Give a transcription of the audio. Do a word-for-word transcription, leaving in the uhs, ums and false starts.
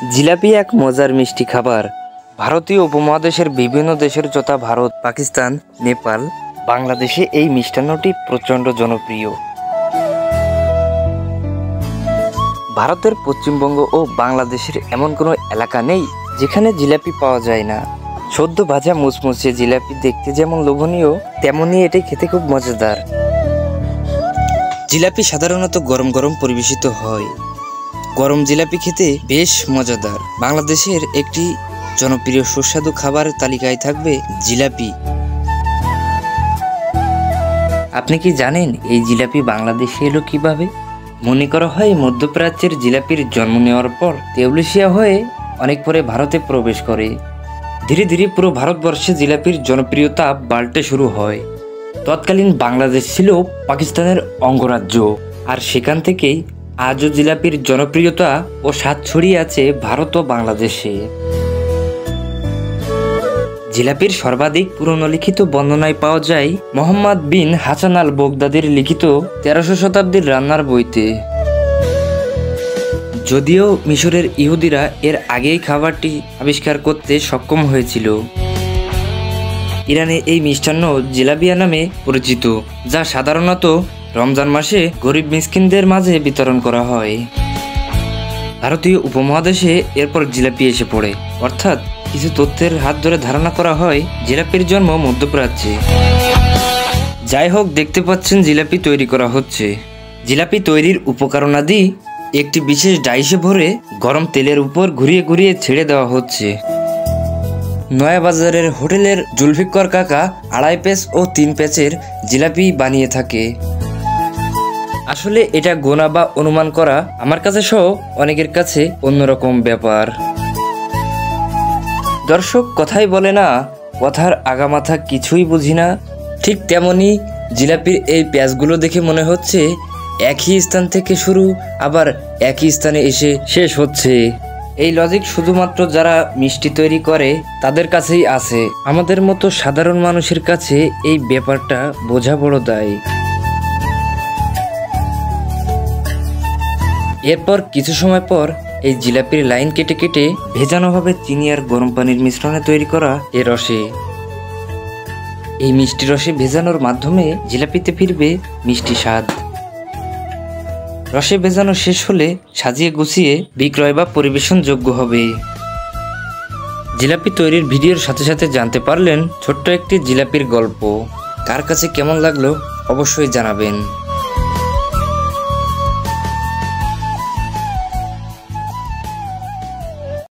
জিলাপি এক মজার মিষ্টি খাবার। ভারতীয় উপমহাদেশের বিভিন্ন দেশের যথা ভারত, পাকিস্তান, নেপাল, বাংলাদেশে এই মিষ্টান্নটি প্রচণ্ড জনপ্রিয়। ভারতের পশ্চিমবঙ্গ ও বাংলাদেশের এমন কোনো এলাকা নেই যেখানে জিলাপি পাওয়া যায় না। সদ্য ভাজা মুচমুচে জিলাপি দেখতে যেমন লোভনীয়, তেমনি এটি খেতে খুব মজাদার। জিলাপি সাধারণত গরম গরম পরিবেশিত হয়। গরম জিলাপি খেতে বেশ মজাদার। বাংলাদেশের একটি জনপ্রিয় সুস্বাদু খাবারের তালিকায় থাকবে জিলাপি। আপনি কি জানেন এই জিলাপি বাংলাদেশে এলো কিভাবে? মনে করা হয় মধ্যপ্রাচ্যের জিলাপির জন্ম নেওয়ার পর তেউলিশিয়া হয়ে অনেক পরে ভারতে প্রবেশ করে। ধীরে ধীরে পুরো ভারতবর্ষে জিলাপির জনপ্রিয়তা বাড়তে শুরু হয়। তৎকালীন বাংলাদেশ ছিল পাকিস্তানের অঙ্গরাজ্য, আর সেখান থেকেই আজও জিলাপির জনপ্রিয়তা ও স্বাদ ছড়িয়ে আছে ভারত ও বাংলাদেশে। জিলাপির সর্বাধিক পুরনো লিখিত বর্ণনায় পাওয়া যায় মোহাম্মদ বিন হাসান আল বগদাদির লিখিত তেরোশো শতাব্দীর রান্নার বইতে। যদিও মিশরের ইহুদিরা এর আগেই খাবারটি আবিষ্কার করতে সক্ষম হয়েছিল। ইরানে এই মিষ্টান্ন জিলাবিয়া নামে পরিচিত, যা সাধারণত রমজান মাসে গরিব মিসকিনদের মাঝে বিতরণ করা হয়। ভারতীয় উপমহাদেশে এরপর জিলাপি এসে পড়ে, অর্থাৎ কিছু তথ্যের হাত ধরে ধারণা করা হয় জিলাপির জন্ম মধ্যপ্রাচ্যে। যাই হোক, দেখতে পাচ্ছেন জিলাপি তৈরি করা হচ্ছে। জিলাপি তৈরির উপকরণাদি একটি বিশেষ ডাইসে ভরে গরম তেলের উপর ঘুরিয়ে ঘুরিয়ে ছেড়ে দেওয়া হচ্ছে। নয়াবাজারের হোটেলের জুলফিকর কাকা আড়াই পেঁচ ও তিন পেঁচের জিলাপি বানিয়ে থাকে। আসলে এটা গোনা বা অনুমান করা আমার কাছে সহ অনেকের কাছে অন্যরকম ব্যাপার। দর্শক কথাই বলে না, কথার আগামাথা কিছুই বুঝি না। ঠিক তেমনি জিলাপির এই পেঁয়াজগুলো দেখে মনে হচ্ছে একই স্থান থেকে শুরু, আবার একই স্থানে এসে শেষ হচ্ছে। এই লজিক শুধুমাত্র যারা মিষ্টি তৈরি করে তাদের কাছেই আছে। আমাদের মতো সাধারণ মানুষের কাছে এই ব্যাপারটা বোঝা বড় দায়। এরপর কিছু সময় পর এই জিলাপির লাইন কেটে কেটে ভেজানো হবে চিনি আর গরম পানির মিশ্রণে তৈরি করা এ রসে। এই মিষ্টি রসে ভেজানোর মাধ্যমে জিলাপিতে ফিরবে মিষ্টি স্বাদ। রসে ভেজানো শেষ হলে সাজিয়ে গুছিয়ে বিক্রয় বা পরিবেশন যোগ্য হবে। জিলাপি তৈরির ভিডিওর সাথে সাথে জানতে পারলেন ছোট্ট একটি জিলাপির গল্প। কার কাছে কেমন লাগলো অবশ্যই জানাবেন।